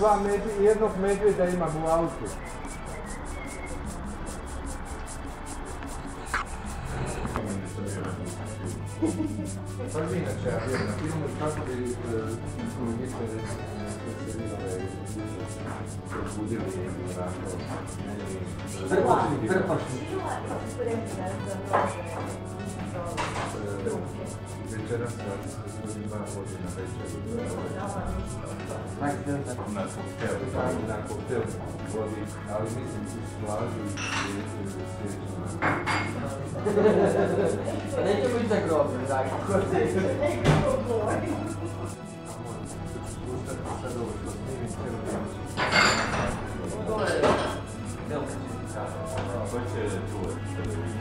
jednog medvjeda imam u autu. Pa inače, ja vjerujem, na filmu kako bi kolegice Sredinove probudili onako... Prepašni. Večeras se ljudima vodi na večeru. Na koktel vodi, ali mislim u slažu i sjećama. Nećemo ići za groblje, dakle. Sad ovo što snimim cijelo vrijeme. Ko će čuvati televiziju?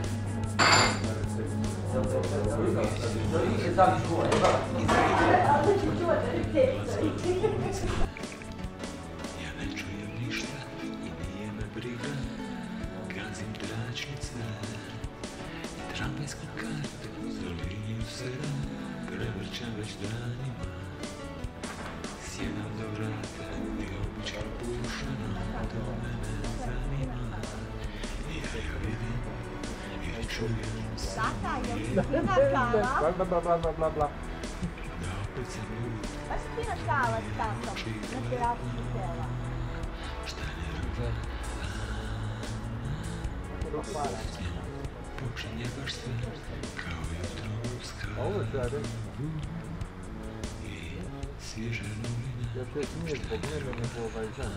Ja ne čujem ništa i nije me briga, gazim tračnice i tramvajsku kartu za liniju 7 prevrćam već danima. Sjedam do vrata i obično pušeno, to mene zanima. Ja vidim i čujem Tata, je li fina kava? Bla. da opet sam ljud. Baš fina kava s tatom, na terasu hotela. Šta ne rva? Počinje baš sve kao jutro uskara i svježe novine. Ja se nije zbog mene nego žena.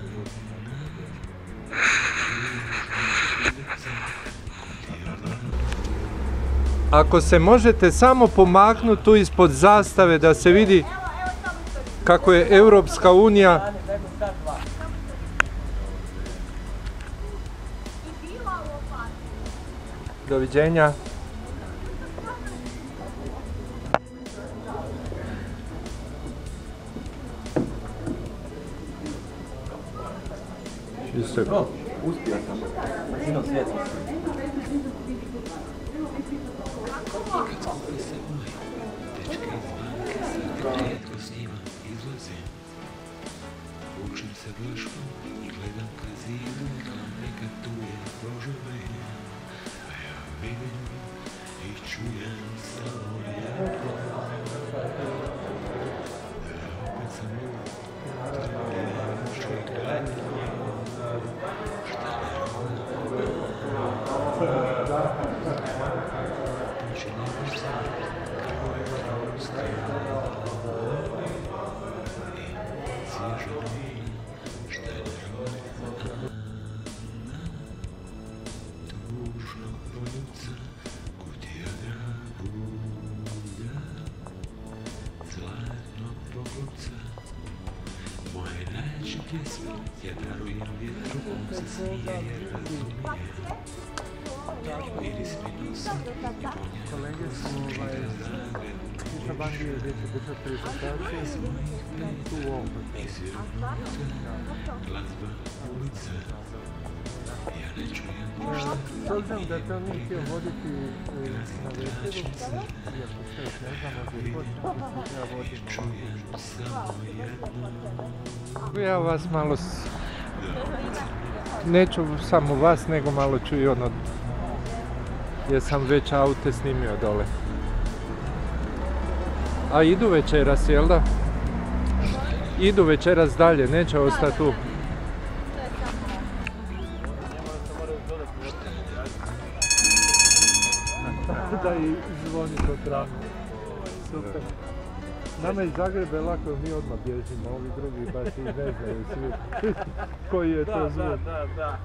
Ako se možete samo pomaknuti tu ispod zastave da se vidi kako je Europska unija. Doviđenja. Uspio sam. Brzino svjetlosti. Kad skupi se moj, dečka iz banke sad rijetko s njima izlazim. Učim se vlaškom i gledam kazinu, znam neka tu je Bože meni. A ja vidim i čujem samo jedno. Da opet sam ljud, to je čovjek gledanje. Šta ne pjesme, ja darujem vjetru, on se smije jer razumije. Miris mi nosi i Kolege su Kiša Bangije gdje će držati prezentacije tu u ovom. glazba ulice. Ja ne čujem ništa. S obzirom da to nije htio voditi na večeru, iako sve još ne znamo gdje god, ja vodim. Čujem samo jedno. Ja vas malo, neću samo vas, nego malo ću i ono, jer sam već aute snimio dole. A idu večeras, jel da? Idu večeras dalje, neće ostati tu. Da i zvoni to travno. Super. Nama iz Zagreba je lako, mi odmah bježimo, ovi drugi baš i ne znaju svi koji je to zvuk. Da.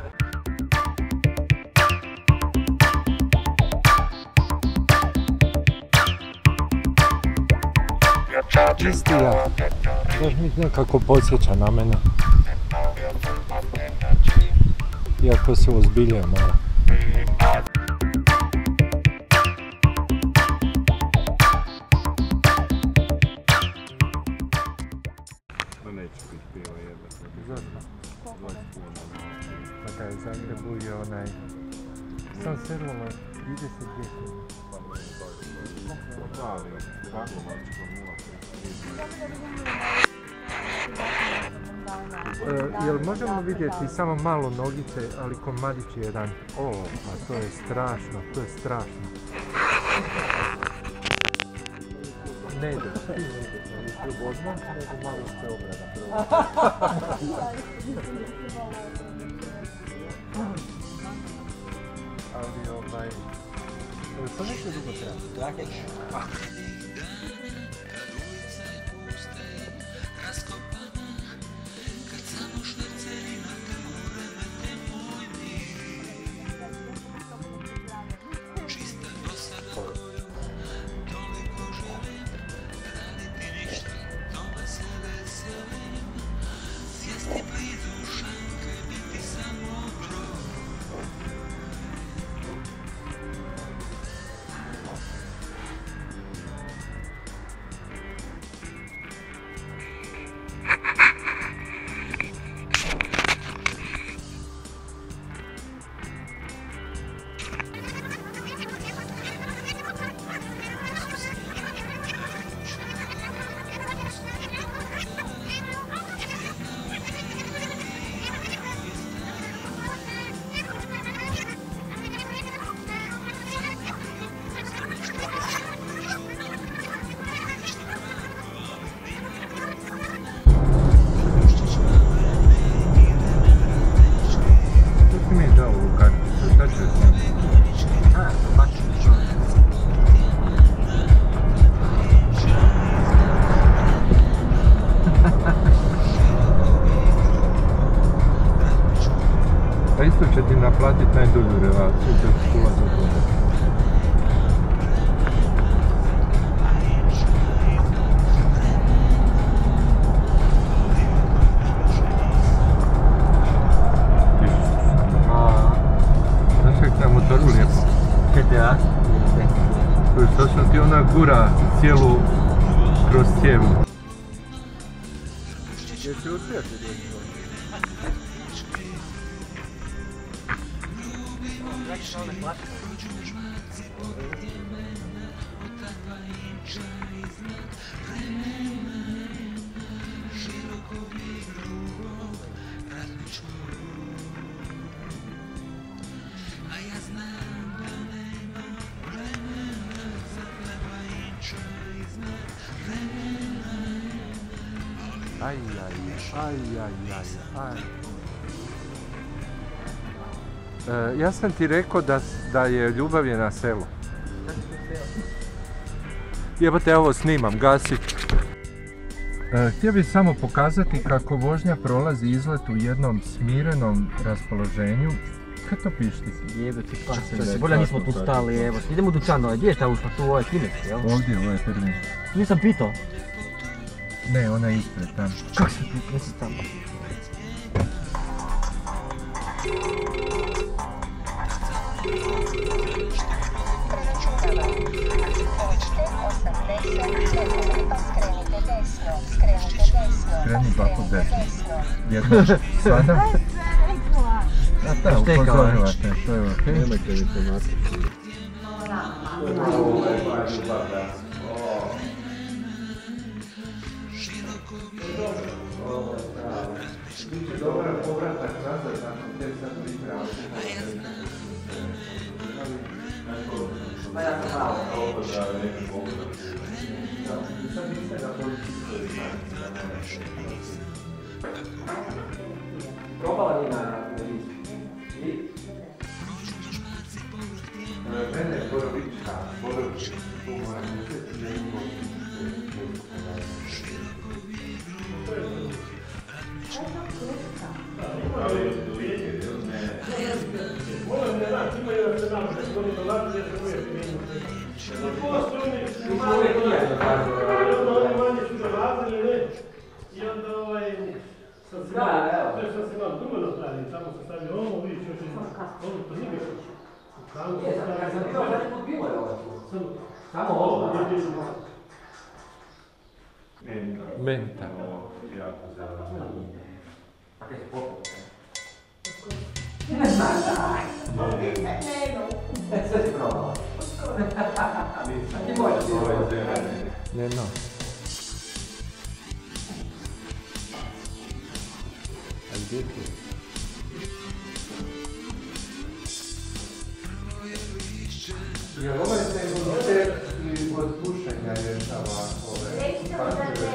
Isti ja, baš mi nekako podsjeća na mene. Iako se ozbiljuje malo. Neće biti pivo jebati. Zašto? 20 kuna. Pa kaj u Zagrebu je onaj... Sam servala 32 kuna. Ali, kako mačko 0,5. Jel možemo vidjeti samo malo nogice, ali komadić jedan? O, a to je strašno, to je strašno. Ne ide, ne ide odmah, nego malo se obrada prvo. Ali to nešto dugo treba. Rakeć. Isto će ti naplatiti najdulju relaciju, to je kula za to. Znaš kako na motoru lijepo? GTA? Točno ti ona gura cijelu kroz cijevu. Jesi uspjeti doći? Ja sam ti rekao da je ljubav je na selu. Jebote, ovo snimam, gasi. Htio bih samo pokazati kako vožnja prolazi izlet u jednom smirenom raspoloženju. Kaj to piš ti? Jebeti pas, bolje nismo tu stali, evo. Idemo u dućan ovaj, gdje je ta ušla tu ovaj kineski, jel? Ovdje, ovo je prvi. Nisam pitao. Ne, ona je ispred tamo. Kako se tu, nisi tamo? Skreni dva put desno. Jedno, sada? Da, upozorila te, to je okej. Nemojte mi to nastaviti. Dobar povratak nazad, nakon te sad pripravo. Pa ja to pravo. Sad niste na policijskoj stanici. Probala li na televiziju? Mene je Borovička, tu moram uzeti da imamo Moram ne znam, ima jedan se nam, što oni dolazi, jer se uvijek minuti. I postoji oni manje su dolazili, ne? I onda sad se malo dugo napravili, tamo se stavili ovo, vidiš još jedno, ovo to nije bilo. Kad sam bio, zadnji put bilo je ovo. Samo ovo. Menta. Jako zeleno. A kaj se popio? Ne znam, daj. Sve si probala. Ti možeš ti Ne, no. djeci. Je li ovaj senzibilitet i od pušenja rješava ove fakture?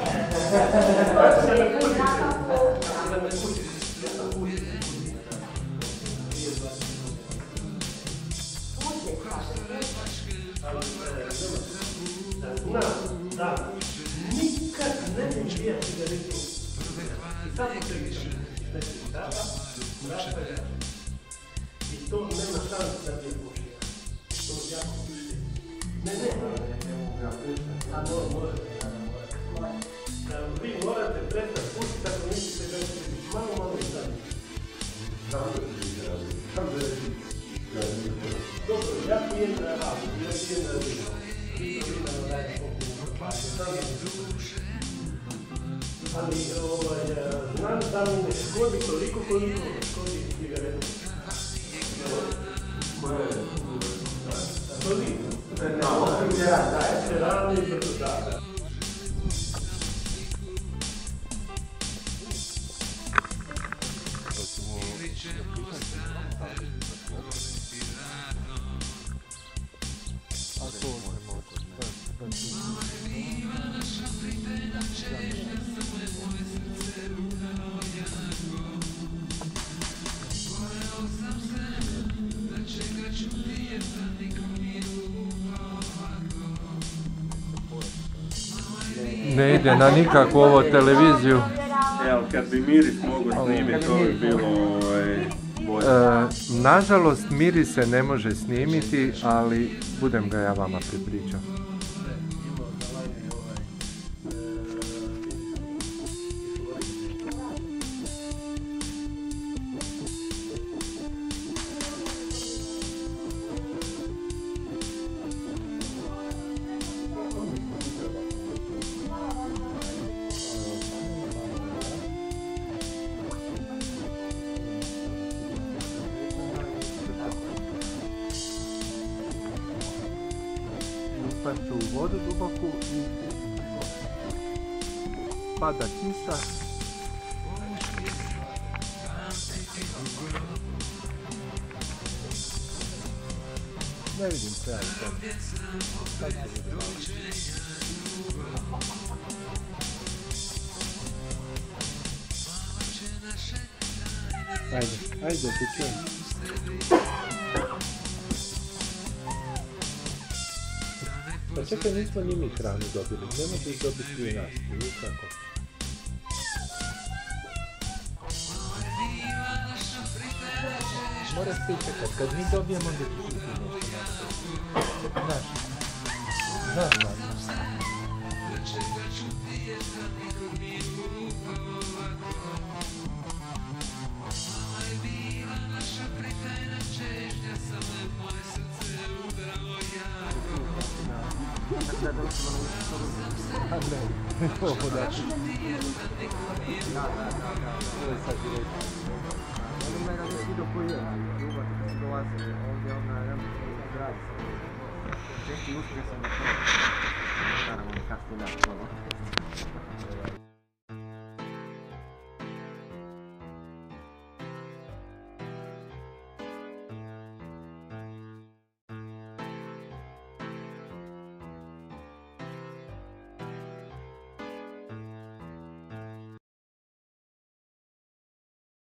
Da, nikad ne ubija cigaretu. I samo i to nema šanse da bi je pušio. To je jako pušio. Ne mogu ja prestati. A može. Vi morate prestati pušiti ako mislite da ćete biti malo i dalje. Dobro, ja pijem na rabu, ja pijem na vino. Ali znam da mi ne škodi toliko koliko ne škodi cigaretu. Ne ide na nikakvu ovo televiziju. Evo, kad bi miris mogo snimiti, to bi bilo bolje. Nažalost, miris se ne može snimiti, ali budem ga ja vama pripričao. Upaću u vodu duboku i pada kiša. Ne vidim sve, ali to. Ajde, ti čujem. Pa čekaj, nismo ni mi hranu dobili, ne možeš dobiti i nas, ili kako? Moraš pričekat, kad mi dobijemo, onda ću ti nešto napraviti. Znaš. Ovo da. Ovo je sad direktno. Ono me ga nisi vidio koji je, ljubav kad su dolazili ovdje, ja mislim da grad sam. Česti uspio sam na to. Naravno, kasnije da,